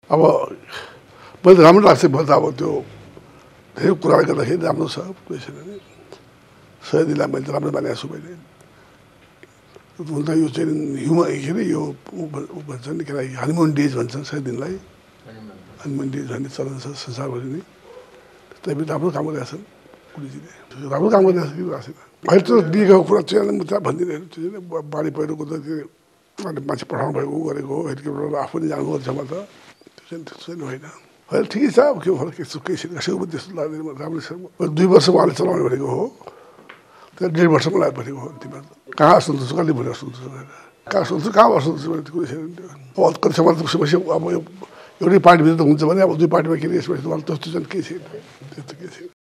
अब मैले राम्रो लाग्छ भन्दा अब त्यो धेरै कुरा गर्दाखेरि राम्रो छ कोही छैन नि सहिदलाई मैले राम्रो मानेको छु मैले यो चाहिँ ह्युमन के अरे यो भन्छ नि के हनीमुन डेज भन्छन् सहिदलाई हनीमुन डेज भन्ने चलन छ संसारभरि नै त्यही राम्रो काम गरिरहेछन् कुलीजीले राम्रो काम गरिरहेछ कि रहेछ अहिले त बिहेको कुरा चाहिँ म त्यहाँ भनिदिनु बाढी पहिरोको त मान्छे पठाउनु भएको गरेको हो हेलिकप्टर आफू नै जानुभएको छ त त्यो चाहिँ होइन होइन ठिकै छ अब के फरक केही छैन कसैको पनि त्यस्तो लाग्दैन राम्रो छ 2 वर्ष उहाँले चलाउने भनेको हो त्यहाँ 1.5 वर्षमा लाग्यो भनेको हो अन्तिममा कहाँ सन्तोष कहिले भनेर सन्तोष कहाँ सन्तोष कहाँबाट सन्तोष भने त्यो कुरो छैन अब कति समय अब एउटै पार्टीभित्र त हुन्छ भने अब 2 पार्टीमा के यसमा त्यस्तो चाहिँ केही छैन त्यस्तो केही छैन